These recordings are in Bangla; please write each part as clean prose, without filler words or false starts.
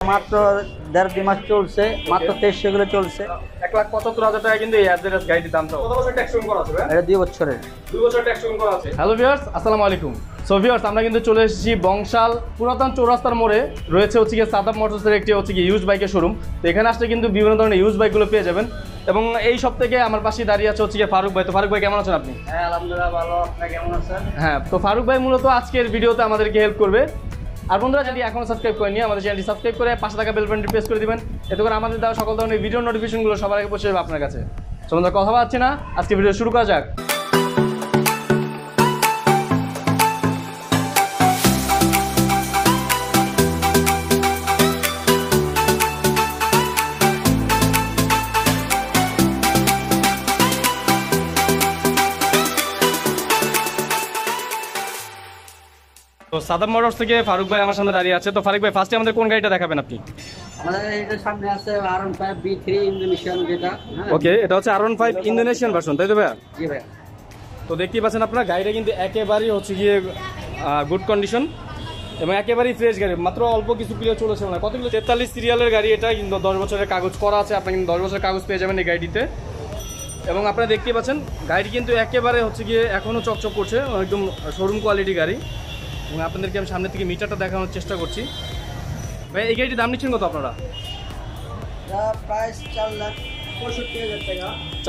মাত্র 1.5-2 মাস চলছে, মাত্র 2300 কিলো চলছে। 1,75,000 টাকা কিন্তু এই অ্যাড্রেস গাড়িটির দাম। কত বছর ট্যাক্স করা আছে? এটা 2 বছরের। 2 বছর ট্যাক্স করা আছে। হ্যালো ভিউয়ার্স, আসসালামু আলাইকুম। সো ভিউয়ার্স, আমরা কিন্তু চলে এসেছি বংশাল পুরাতন চৌরাস্তার মোড়ে রয়েছে হচ্ছে গিয়ে সাদাব মোটরসের একটি হচ্ছে গিয়ে ইউজ বাইকের শোরুম। তো এখানে আসলে কিন্তু বিভিন্ন ধরনের ইউজ বাইকগুলো পেয়ে যাবেন। এবং এই সব থেকে আমার পাশে দাঁড়িয়ে আছে হচ্ছে গিয়ে ফারুক ভাই। তো ফারুক ভাই কেমন আছেন আপনি? হ্যাঁ আলহামদুলিল্লাহ ভালো, আপনি কেমন আছেন? হ্যাঁ, তো ফারুক ভাই মূলত আজকের ভিডিওতে আমাদেরকে হেল্প করবে। আর বন্ধুরা, যদি এখনো সাবস্ক্রাইব করেনি আমাদের চ্যানেলটি সাবস্ক্রাইব করে পাশে থাকা বেল বাটনটি প্রেস করে দিবেন। এতে করে আমাদের দেওয়া সকল ধরনের ভিডিও নোটিফিকেশনগুলো সবার আগে পৌঁছে যাবে আপনার কাছে। তো বন্ধুরা, কথা পাচ্ছি না, আজকে ভিডিও শুরু করা যাক। তো সাদাব মোটরস থেকে ফারুক ভাই আমার সামনে দাঁড়িয়ে আছে। তো ফারুক ভাই, ফার্স্টে আমাদের কোন গাড়িটা দেখাবেন আপনি? আমাদের এইটার সামনে আছে R15 B3 ইন্দোনেশিয়ান যেটা। ওকে, এটা হচ্ছে R15 ইন্দোনেশিয়ান ভার্সন, তাই তো ভাই? জি ভাই। তো দেখতেই পাচ্ছেন আপনারা, গাড়িটা কিন্তু একেবারেই হচ্ছে গিয়ে গুড কন্ডিশন এবং একেবারেই ফ্রেশ গাড়ি। মাত্র অল্প কিছু কিলো চলেছে, মানে কত কিলো? 43 সিরিয়ালের গাড়ি এটা, কিন্তু 10 বছরের কাগজ করা আছে। আপনি কিন্তু 10 বছরের কাগজ পেয়ে যাবেন এই গাড়িটিতে। এবং আপনারা দেখতেই পাচ্ছেন গাড়ি কিন্তু একেবারে হচ্ছে গিয়ে এখনও চকচক করছে, একদম শোরুম কোয়ালিটি গাড়ি। এবং আপনাদেরকে আমি সামনে থেকে মিটারটা দেখানোর চেষ্টা করছি। ভাই, এই গাড়িটির দাম নিচ্ছেন কত আপনারা? প্রাইস 4,65,000 টাকা।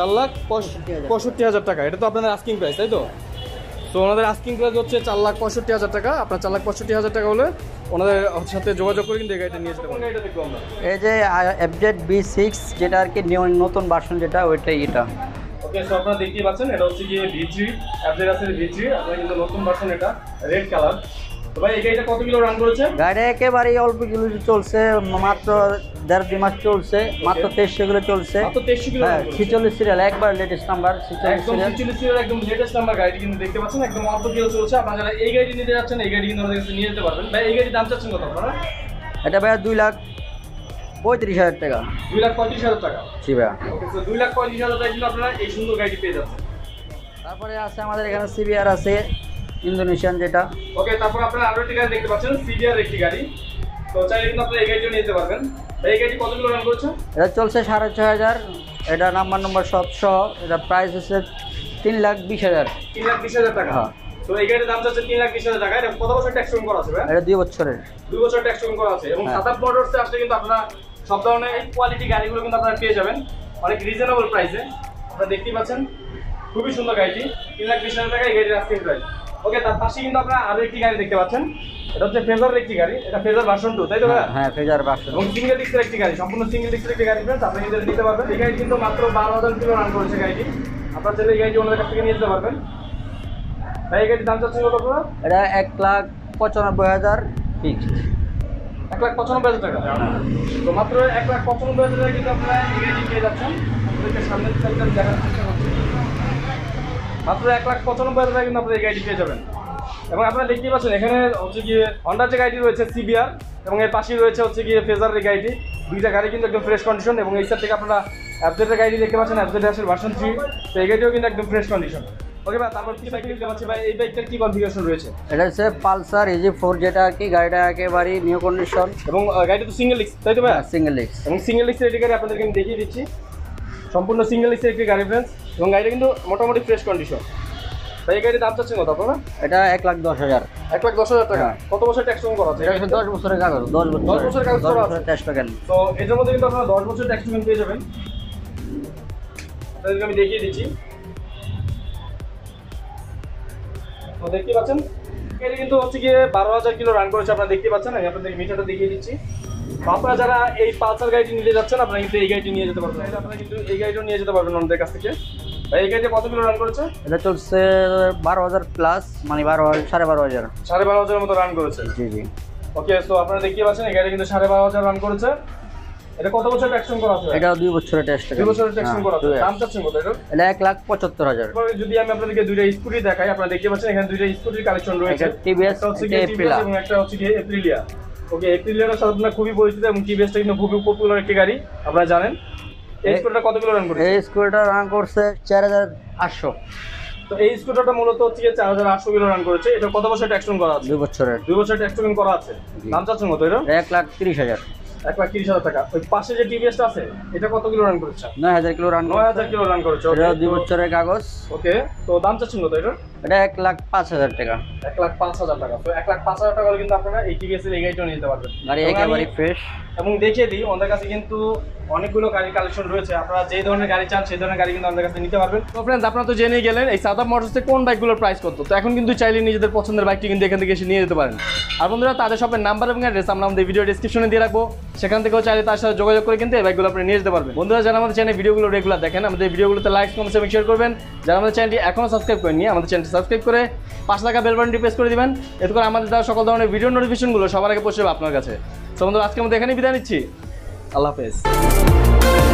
4,65,000 টাকা। এটা তো আপনাদের আস্কিং প্রাইস, তাই তো? তো ওনাদের আস্কিং প্রাইস হচ্ছে 4,65,000 টাকা। আপনার 4,65,000 টাকা হলে ওনাদের সাথে যোগাযোগ করে কিন্তু এই গাড়িটা নিয়ে যেতে পারেন। গাড়িটা দেখবো আমরা, এই যে FZ B6 যেটা আর কি নতুন ভার্সন যেটা, ওইটাই এটা। ওকে, সো আপনারা দেখতেই পাচ্ছেন এটা হচ্ছে গিয়ে V3 FZ আছে V3, আপনারা কিন্তু নতুন ভার্সন, এটা রেড কালার। তো ভাই, এই গাড়িটা কত কিলো রান করেছে? গাড়ি একেবারেই অল্প কিলো চলছে, মাত্র 1.5-2 মাস চলছে, মাত্র 2300 কিলো চলছে। মাত্র 2300 কিলো। হ্যাঁ, 46 সিরিয়াল, একবার লেটেস্ট নাম্বার 46 সিরিয়াল। 46 সিরিয়াল, একদম লেটেস্ট নাম্বার গাড়ি কিন্তু দেখতে পাচ্ছেন, একদম অল্প কিলো চলছে। আপনারা যারা এই গাড়ি নিতে যাচ্ছেন, এই গাড়ি কিন্তু আমাদের কাছে নিয়ে যেতে পারবেন। ভাই, এই গাড়ির দাম চাচ্ছেন কত আপনারা? এটা ভাই 2,35,000 টাকা। 2,35,000 টাকা। জি ভাই। ওকে, সো 2,35,000 টাকা কিন্তু আপনারা এই সুন্দর গাড়ি পেয়ে যাচ্ছেন। তারপরে আছে আমাদের এখানে CBR আছে ইন্দোনেশিয়ান যেটা। ওকে, তারপর আপনারা আরো একটি গাড়ি দেখতে পাচ্ছেন, CBR একটি গাড়ি। তো চাইলে কিন্তু আপনারা এই গাড়িও নিতে পারবেন। এই গাড়ি কত কিলো রান করেছে? এটা চলছে 6,500। এটা নাম্বার সব সহ, এটা প্রাইস হচ্ছে 3,20,000। 3,20,000 টাকা। হ্যাঁ। তো এই গাড়ির দাম চাচ্ছে 3,20,000 টাকা। এটা কত বছর ট্যাক্স করা আছে ভাই? এটা 2 বছরের। 2 বছর ট্যাক্স করা আছে। এবং সাদাব মোটরসে আসলে কিন্তু আপনারা সব ধরনের এই কোয়ালিটি গাড়িগুলো কিন্তু আপনারা পেয়ে যাবেন অনেক রিজনেবল প্রাইসে। আপনারা দেখতেই পাচ্ছেন খুবই সুন্দর গাড়িটি, 3,20,000 টাকা এই গাড়ির আস্কিং প্রাইস। ওকে, তার পাশে কিন্তু আপনারা আরো একটি গাড়ি দেখতে পাচ্ছেন, এটা হচ্ছে ফেজারের একটি গাড়ি। এটা ফেজার ভার্সন 2, তাই তো ভাই? হ্যাঁ, ফেজার ভার্সন। এবং সিঙ্গেল ডিস্কের একটি গাড়ি, সম্পূর্ণ সিঙ্গেল ডিস্কের একটি গাড়ি ফ্রেন্ডস, আপনি কিন্তু নিতে পারবেন। এই গাড়ি কিন্তু মাত্র 12,000 কিলো রান করেছে গাড়িটি। আপনারা চাইলে এই গাড়িটি ওনাদের কাছ থেকে নিয়ে যেতে পারবেন। ভাই, এই গাড়ির দাম চাচ্ছেন কত আপনারা? এটা 1,95,000 ফিক্সড। 1,95,000 টাকা। তো মাত্র 1,95,000 টাকা কিন্তু আপনারা এই গাড়িটি পেয়ে যাচ্ছেন। আপনাদেরকে সামনের সাইডটা দেখার চেষ্টা করছি। মাত্র 1,95,000 টাকা কিন্তু আপনারা এই গাড়িটি পেয়ে যাবেন। এবং আপনারা দেখতেই পাচ্ছেন এখানে হচ্ছে গিয়ে হন্ডার যে গাড়িটি রয়েছে CBR, এবং এর পাশেই রয়েছে হচ্ছে গিয়ে ফেজারের গাড়িটি। দুইটা গাড়ি কিন্তু একদম ফ্রেশ কন্ডিশন। এবং এই সাইড থেকে আপনারা FZ এর গাড়ি দেখতে পাচ্ছেন, FZ এর ভার্সন 3। তো এই গাড়িটিও কিন্তু একদম ফ্রেশ কন্ডিশন। ওকে ভাই, তারপর কি বাইক দেখতে পাচ্ছি ভাই? এই বাইকটার কি কনফিগারেশন রয়েছে? এটা হচ্ছে পালসার EG4 যেটা আর কি, গাড়িটা একেবারেই নিউ কন্ডিশন। এবং গাড়িটা তো সিঙ্গেল ডিস্ক, তাই তো ভাই? Single disc. এবং সিঙ্গেল ডিস্কের একটি গাড়ি আপনাদেরকে আমি দেখিয়ে দিচ্ছি, সম্পূর্ণ সিঙ্গেল ডিস্কের একটি গাড়ি ফ্রেন্ডস। এবং গাড়িটা কিন্তু মোটামুটি ফ্রেশ কন্ডিশন। তাই এই গাড়ির দাম চাচ্ছেন কত আপনারা? এটা 1,10,000। 1,10,000 টাকা। কত বছর ট্যাক্স করা আছে? এটা 10 বছরের কাগজ। 10 বছরের কাগজ করা আছে, ট্যাক্স পেকেন। তো এটার মধ্যে কিন্তু আপনারা 10 বছর ট্যাক্স পেয়ে যাবেন। আপনাদেরকে আমি দেখিয়ে দিচ্ছি। তো দেখতে পাচ্ছেন এটা কিন্তু হচ্ছে গিয়ে 12,000 কিলো রান করেছে। আপনারা দেখতে পাচ্ছেন, আমি আপনাদেরকে মিটারটা দেখিয়ে দিচ্ছি। আপনারা যারা এই পালসার গাড়িটি নিতে যাচ্ছেন, আপনারা কিন্তু এই গাড়িটি নিয়ে যেতে পারবেন। আপনারা কিন্তু এই গাড়িটাও নিয়ে যেতে পারবেন আমাদের কাছ থেকে। এই গাড়িটা কত কিলো রান করেছে? এটা চলছে 12,000 প্লাস, মানে 12,500 12,500 মতো রান করেছে। জি জি। ওকে, সো আপনারা দেখতে পাচ্ছেন এই গাড়ি কিন্তু 12,500 রান করেছে। এটা কত বছর ট্যাক্স করা আছে? এটা 2 বছরের ট্যাক্স। 2 বছরের ট্যাক্স করা আছে। দাম চাচ্ছেন কত এটা? এটা 1,75,000। যদি আমি আপনাদেরকে দুইটা স্কুটি দেখাই, আপনারা দেখতে পাচ্ছেন এখানে দুইটা স্কুটির কালেকশন রয়েছে। টিভিএস হচ্ছে গিয়ে এপ্রিলা এবং একটা হচ্ছে গিয়ে এপ্রিলিয়া। ওকে, এপ্রিলিয়ার সাথে আপনারা খুবই পরিচিত এবং টিভিএসটা কিন্তু খুবই পপুলার একটি গাড়ি, আপনারা জানেন। এই স্কুটারটা কত কিলো রান করেছে? এই স্কুটারটা রান করছে 4,800। তো এই স্কুটারটা মূলত হচ্ছে 4,800 কিলো রান করেছে। এটা কত বছর ট্যাক্স করা আছে? 2 বছরের। 2 বছর ট্যাক্স করা আছে। দাম চাচ্ছেন কত এটা? 1,30,000। 1,30,000 টাকা। ওই পাশে যে টিভিএসটা আছে এটা কত কিলো রান করেছে? 9,000 কিলো রান। 9,000 কিলো রান করেছে। এটা 2 বছরের কাগজ। ওকে, তো দাম চাচ্ছেন কত এটা? এটা 1,05,000 টাকা। 1,05,000 টাকা। তো 1,05,000 টাকা হলে কিন্তু আপনারা এই টিভিএস এর এই গাড়িটা নিতে পারবেন। গাড়ি একেবারে ফ্রেশ। এবং দেখিয়ে দিই আমাদের কাছে কিন্তু অনেকগুলো গাড়ির কালেকশন রয়েছে। আপনারা যে ধরনের গাড়ি চান সেই ধরনের গাড়ি কিন্তু আমাদের কাছে নিতে পারবেন। তো ফ্রেন্ডস, আপনারা তো জেনেই গেলেন এই সাদাব মোটরসে কোন বাইকগুলোর প্রাইস কত। তো এখন কিন্তু চাইলে নিজেদের পছন্দের বাইকটি কিন্তু এখান থেকে এসে নিয়ে যেতে পারেন। আর বন্ধুরা, তাদের শপের নাম্বার এবং অ্যাড্রেস আমরা আমাদের ভিডিও ডেসক্রিপশনে দিয়ে রাখবো, সেখান থেকেও চাইলে তার সাথে যোগাযোগ করে কিন্তু এই বাইকগুলো আপনি নিয়ে যেতে পারবেন। বন্ধুরা, যারা আমাদের চ্যানেলে ভিডিওগুলো রেগুলার দেখেন, আমাদের ভিডিওগুলোতে লাইক, কমেন্ট এবং শেয়ার করবেন। যারা আমাদের চ্যানেলটি এখনও সাবস্ক্রাইব করেননি, আমাদের চ্যানেলটি সাবস্ক্রাইব করে পাশে থাকা বেল বাটনটি প্রেস করে দিবেন। এতে করে আমাদের দেওয়া সকল ধরনের ভিডিও নোটিফিকেশনগুলো সবার আগে পৌঁছে যাবে আপনার কাছে। তো বন্ধুরা, আজকে আমরা এখানেই বিদায় নিচ্ছি। আল্লাহ হাফেজ।